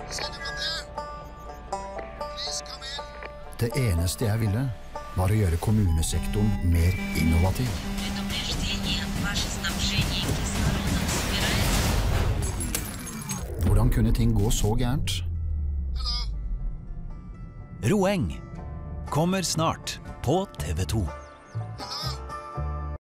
Det eneste jeg ville var å gjøre kommunesektoren mer innovativ. Hvordan kunne ting gå så gærent? Roeng kommer snart på TV 2.